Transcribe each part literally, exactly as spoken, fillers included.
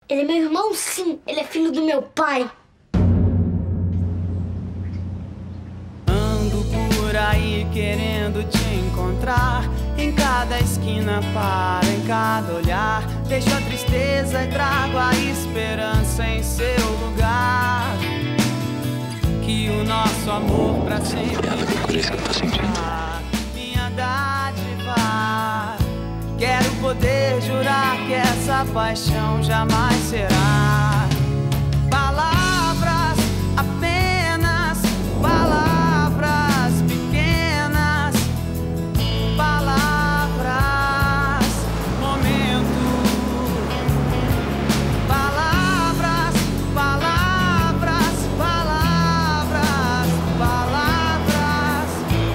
Ele é meu irmão, sim. Ele é filho do meu pai. Ando por aí querendo te encontrar, em cada esquina para, em cada olhar. Deixo a tristeza e trago a esperança em seu lugar. Que o nosso amor pra sempre viva, minha dádiva. Quero poder jurar que essa paixão jamais será palavras, apenas palavras pequenas, palavras, momento, palavras, palavras, palavras, palavras,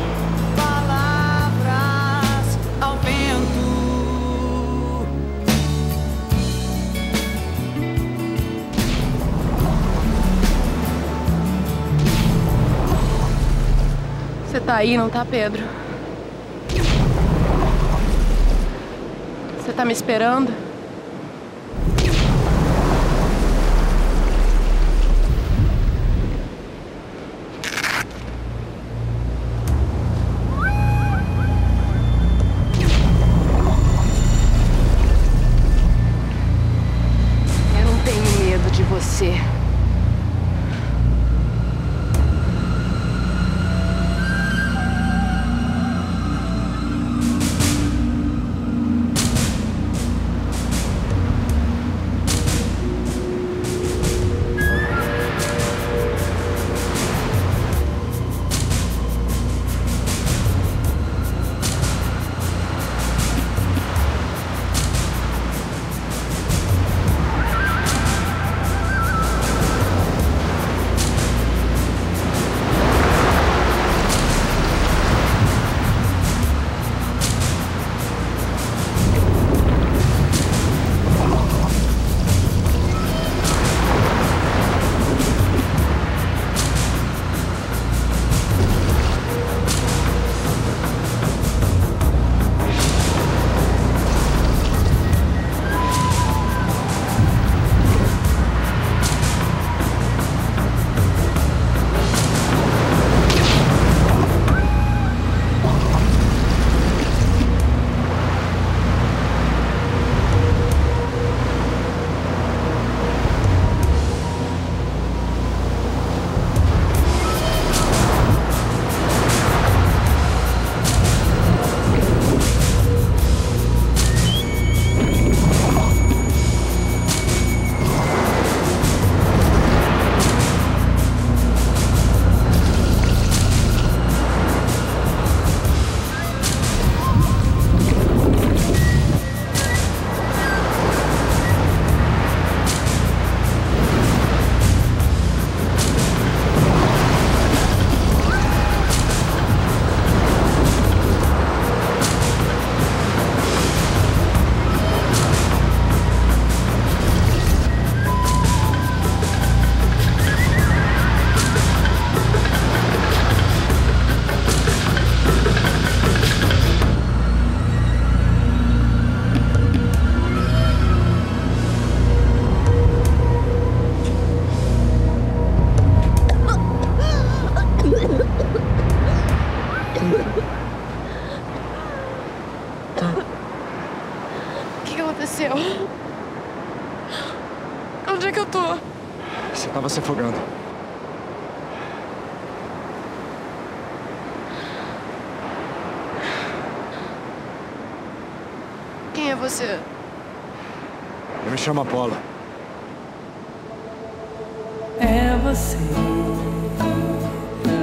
palavras ao vento. Você tá aí, não tá, Pedro? Você tá me esperando? Eu não tenho medo de você. O que que aconteceu? Onde é que eu tô? Você tava se afogando. Quem é você? Eu me chamo Apolo. É você.